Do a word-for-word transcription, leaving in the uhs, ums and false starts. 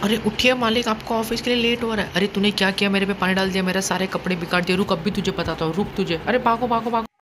अरे उठिए मालिक, आपका ऑफिस के लिए लेट हो रहा है। अरे तूने क्या किया, मेरे पे पानी डाल दिया, मेरे सारे कपड़े बिगाड़ दिए। रुक, अब भी तुझे बताता हूँ, रुक तुझे। अरे भागो भागो भागो।